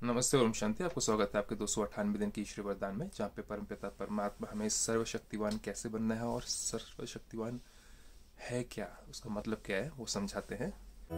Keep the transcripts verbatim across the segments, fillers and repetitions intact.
नमस्ते और ओम शांति। आपको स्वागत है आपके दो सौ अट्ठानवे दिन की ईश्वरी वरदान में, जहाँ पे परमपिता परमात्मा हमें सर्वशक्तिवान कैसे बनना है और सर्वशक्तिवान है क्या, उसका मतलब क्या है, वो समझाते हैं।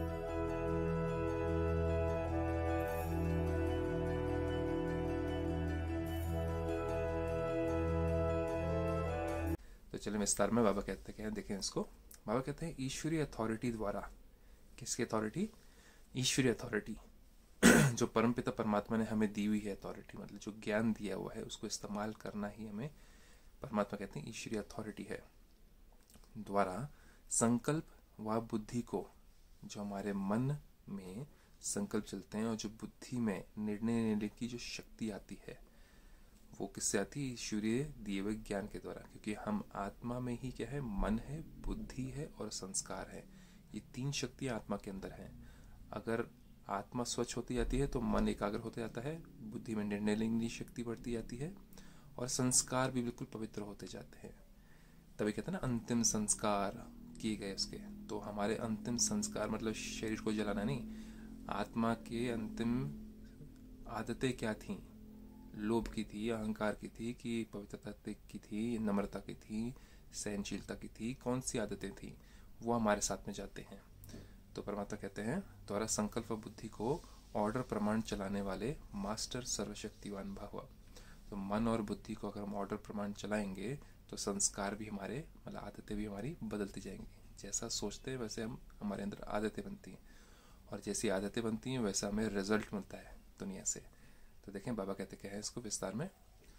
तो चलिए विस्तार में बाबा कहते हैं, देखें इसको। बाबा कहते हैं ईश्वरीय अथॉरिटी द्वारा। किसकी अथॉरिटी? ईश्वरीय अथॉरिटी। जो परमपिता परमात्मा ने हमें दी हुई है अथॉरिटी, मतलब जो ज्ञान दिया हुआ है उसको इस्तेमाल करना ही हमें परमात्मा कहते हैं ईश्वरीय अथॉरिटी है। द्वारा संकल्प व बुद्धि को, जो हमारे मन में संकल्प चलते हैं और जो बुद्धि में निर्णय लेने की जो शक्ति आती है, वो किससे आती है? ईश्वरीय दिए हुए ज्ञान के द्वारा। क्योंकि हम आत्मा में ही क्या है? मन है, बुद्धि है और संस्कार है। ये तीन शक्तियां आत्मा के अंदर हैं। अगर आत्मा स्वच्छ होती जाती है तो मन एकाग्र होते जाता है, बुद्धि में निर्णय लेने की शक्ति बढ़ती जाती है और संस्कार भी बिल्कुल पवित्र होते जाते हैं। तभी कहते हैं ना, अंतिम संस्कार किए गए उसके। तो हमारे अंतिम संस्कार मतलब शरीर को जलाना नहीं, आत्मा के अंतिम आदतें क्या थी? लोभ की थी, अहंकार की थी, कि पवित्रता की थी, नम्रता की थी, सहनशीलता की थी, कौन सी आदतें थी? वो हमारे साथ में जाते हैं। तो परमात्मा कहते हैं द्वारा संकल्प व बुद्धि को ऑर्डर प्रमाण चलाने वाले मास्टर सर्वशक्तिवान भव। तो मन और बुद्धि को अगर हम ऑर्डर प्रमाण चलाएंगे तो संस्कार भी हमारे, मतलब आदतें भी हमारी बदलती जाएंगी। जैसा सोचते हैं वैसे हम हमारे अंदर आदतें बनती हैं, और जैसी आदतें बनती हैं वैसा हमें रिजल्ट मिलता है दुनिया से। तो देखें बाबा कहते क्या है इसको विस्तार में।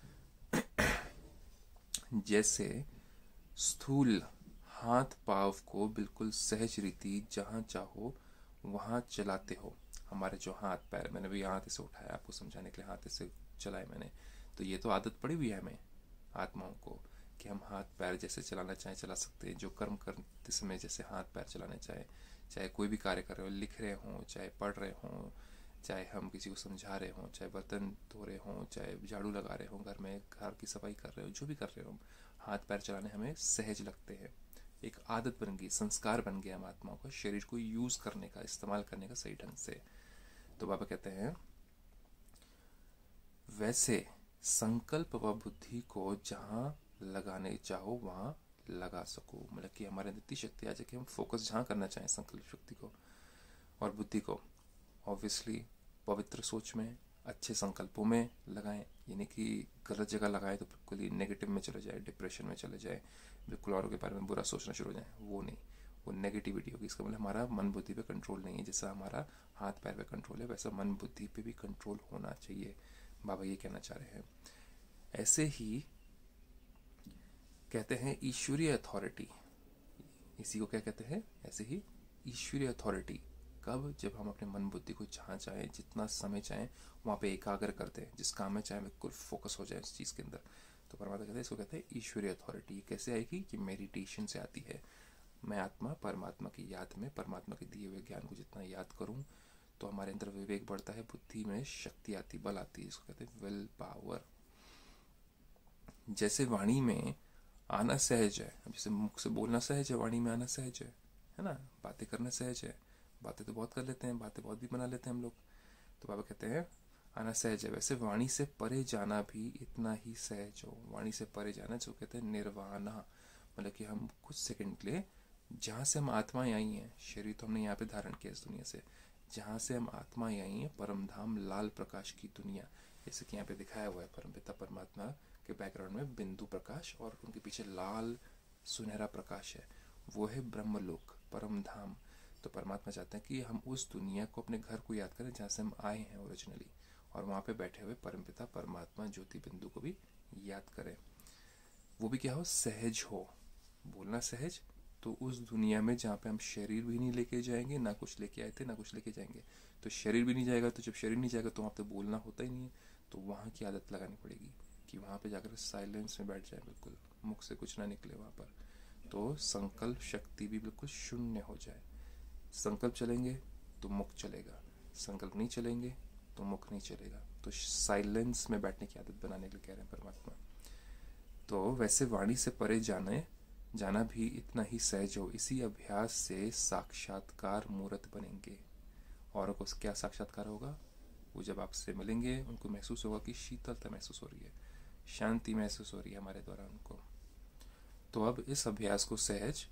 जैसे स्थूल हाथ पाव को बिल्कुल सहज रीति जहाँ चाहो वहाँ चलाते हो। हमारे जो हाथ पैर, मैंने भी हाथ से उठाया आपको समझाने के लिए, हाथ से चलाए मैंने, तो ये तो आदत पड़ी हुई है हमें आत्माओं को कि हम हाथ पैर जैसे चलाना चाहें चला सकते हैं। जो कर्म करते समय जैसे हाथ पैर चलाने चाहे, चाहे कोई भी कार्य कर रहे हो, लिख रहे हों, चाहे पढ़ रहे हों, चाहे हम किसी को समझा रहे हों, चाहे बर्तन धो रहे हों, चाहे झाड़ू लगा रहे हों, घर में घर की सफाई कर रहे हो, जो भी कर रहे हो, हाथ पैर चलाने हमें सहज लगते हैं। एक आदत बन गई, संस्कार बन गया हम आत्माओं का, शरीर को यूज करने का, इस्तेमाल करने का सही ढंग से। तो बाबा कहते हैं वैसे संकल्प व बुद्धि को जहां लगाने चाहो वहां लगा सको। मतलब कि हमारे अंदर इतनी शक्ति आ जाए कि हम फोकस जहां करना चाहें संकल्प शक्ति को और बुद्धि को, ऑब्वियसली पवित्र सोच में, अच्छे संकल्पों में लगाएं। यानी कि गलत जगह लगाएं तो बिल्कुल ही नेगेटिव में चले जाए, डिप्रेशन में चले जाए, बिल्कुल औरों के बारे में बुरा सोचना शुरू हो जाए, वो नहीं, वो नेगेटिविटी होगी। इसका मतलब हमारा मन बुद्धि पे कंट्रोल नहीं है। जैसा हमारा हाथ पैर पे कंट्रोल है वैसा मन बुद्धि पे भी कंट्रोल होना चाहिए, बाबा ये कहना चाह रहे हैं। ऐसे ही कहते हैं ईश्वरीय अथॉरिटी, इसी को क्या कहते हैं? ऐसे ही ईश्वरीय अथॉरिटी कब? जब हम अपने मन बुद्धि को जहाँ चाहें, जितना समय चाहें वहाँ पे एकाग्र करते हैं, जिस काम में चाहें बिल्कुल फोकस हो जाए उस चीज़ के अंदर। तो परमात्मा कहते हैं, इसको कहते हैं ईश्वरीय अथॉरिटी। कैसे आएगी? कि मेडिटेशन से आती है। मैं आत्मा परमात्मा की याद में, परमात्मा के दिए हुए ज्ञान को जितना याद करूँ तो हमारे अंदर विवेक बढ़ता है, बुद्धि में शक्ति आती, बल आती है। इसको कहते हैं विल पावर। जैसे वाणी में आना सहज है, अब जैसे मुख से बोलना सहज है, वाणी में आना सहज है, है ना? बातें करना सहज है, बातें तो बहुत कर लेते हैं, बातें बहुत भी बना लेते हैं हम लोग। तो बाबा कहते हैं आना सहज है, वैसे वाणी से परे जाना भी इतना ही सहज हो। वाणी से परे जाना जो कहते हैं निर्वाणा, मतलब कि हम कुछ सेकंड के लिए जहाँ से हम आत्माएं आई हैं, शरीर तो हमने यहाँ पे धारण किया इस दुनिया से, जहाँ से हम आत्माएं आई हैं, परम धाम लाल प्रकाश की दुनिया, जैसे कि यहाँ पे दिखाया हुआ है परमपिता परमात्मा के बैकग्राउंड में बिंदु प्रकाश और उनके पीछे लाल सुनहरा प्रकाश है, वो है ब्रह्मलोक, परम धाम। तो परमात्मा चाहते हैं कि हम उस दुनिया को, अपने घर को याद करें जहाँ से हम आए हैं ओरिजिनली, और वहाँ पे बैठे हुए परमपिता परमात्मा ज्योति बिंदु को भी याद करें। वो भी क्या हो? सहज हो, बोलना सहज। तो उस दुनिया में जहाँ पे हम शरीर भी नहीं लेके जाएंगे, ना कुछ लेके आए थे ना कुछ लेके जाएंगे, तो शरीर भी नहीं जाएगा, तो जब शरीर नहीं जाएगा तो वहाँ पे बोलना होता ही नहीं है। तो वहाँ की आदत लगानी पड़ेगी कि वहाँ पे जाकर साइलेंस में बैठ जाए, बिल्कुल मुख से कुछ ना निकले वहाँ पर। तो संकल्प शक्ति भी बिल्कुल शून्य हो जाए। संकल्प चलेंगे तो मुख चलेगा, संकल्प नहीं चलेंगे तो मुख नहीं चलेगा। तो साइलेंस में बैठने की आदत बनाने के लिए कह रहे हैं परमात्मा। तो वैसे वाणी से परे जाने जाना भी इतना ही सहज हो, इसी अभ्यास से साक्षात्कार मूर्त बनेंगे। और को क्या साक्षात्कार होगा? वो जब आपसे मिलेंगे उनको महसूस होगा कि शीतलता महसूस हो रही है, शांति महसूस हो रही है हमारे द्वारा उनको। तो अब इस अभ्यास को सहज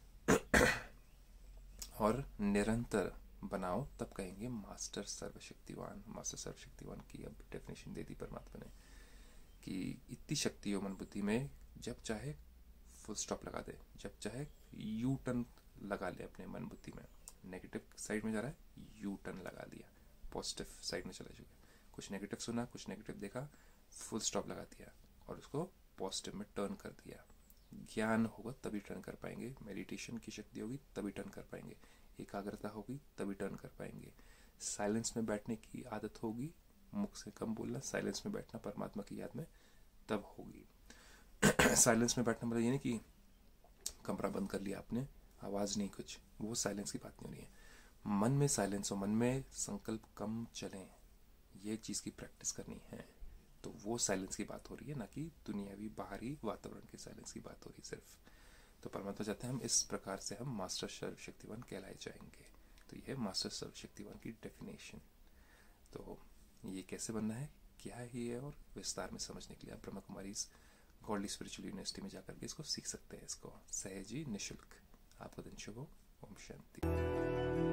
और निरंतर बनाओ, तब कहेंगे मास्टर सर्वशक्तिवान। मास्टर सर्वशक्तिवान की अब डेफिनेशन दे दी परमात्मा ने कि इतनी शक्ति हो मन बुद्धि में, जब चाहे फुल स्टॉप लगा दे, जब चाहे यू टर्न लगा ले अपने मन बुद्धि में। नेगेटिव साइड में जा रहा है, यू टर्न लगा लिया, पॉजिटिव साइड में चला चुका। कुछ नेगेटिव सुना, कुछ नेगेटिव देखा, फुल स्टॉप लगा दिया और उसको पॉजिटिव में टर्न कर दिया। ज्ञान होगा तभी टर्न कर पाएंगे, मेडिटेशन की शक्ति होगी तभी टर्न कर पाएंगे, एकाग्रता होगी तभी टर्न कर पाएंगे, साइलेंस में बैठने की आदत होगी, मुख से कम बोलना, साइलेंस में बैठना परमात्मा की याद में तब होगी। साइलेंस में बैठना मतलब ये नहीं कि कमरा बंद कर लिया आपने, आवाज़ नहीं कुछ, वो साइलेंस की बात नहीं हो रही है। मन में साइलेंस हो, मन में संकल्प कम चलें, ये चीज़ की प्रैक्टिस करनी है, तो वो साइलेंस की बात हो रही है, ना कि दुनियावी बाहरी वातावरण के साइलेंस की बात हो रही सिर्फ। तो परमात्मा चाहते हैं हम इस प्रकार से हम मास्टर सर्वशक्तिवान कहलाए जाएंगे। तो ये है मास्टर सर्वशक्तिवान की डेफिनेशन। तो ये कैसे बनना है, क्या है ये, और विस्तार में समझने के लिए आप Brahma Kumari godly spiritual university में जाकर के इसको सीख सकते हैं, इसको सहज ही निःशुल्क। आपको दिन शुभ हो। ओम शांति।